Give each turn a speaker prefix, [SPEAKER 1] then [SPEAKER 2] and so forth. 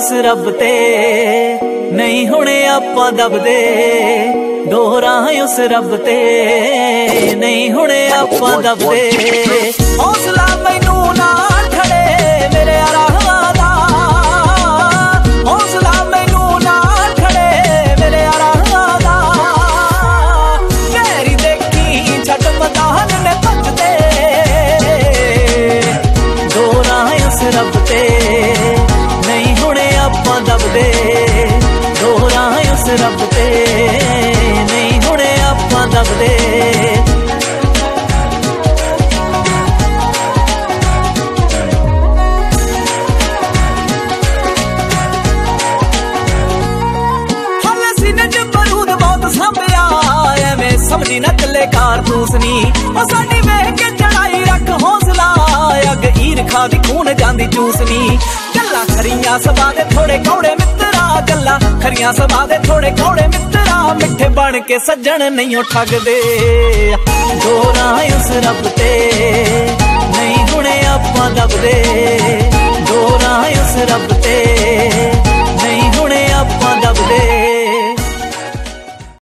[SPEAKER 1] उस रब ते नहीं हुणे आपां दबदे, डोरां उस रब ते नहीं हुणे आपां दबदे। हौसला मैनू ना खड़े मेरे राहां दा, हौसला मैनू ना खड़े मेरे राहां दा। गहरी देखी छट मैदान ने भजदे, डोरां उस रब ते नहीं हुणे आपां दबदे, डोरां उस रब ते नहीं हुणे आपां दबदे। हाले सीने च बरूद बहुत सांभिया, एवें समझी ना चले कारतूस नी। ओ साडी वेख के चढ़ाई रख हौसला, अग ईरखा दी खून जांदी चूसनी। गल्लां खरियां सबा दे थोड़े कौड़े मित्तरा, गल्लां खरियां सबा दे थोड़े कौड़े मित्तरा। मिठे बन के सज्जन नहीं ठगदे, डोरां उस रब ते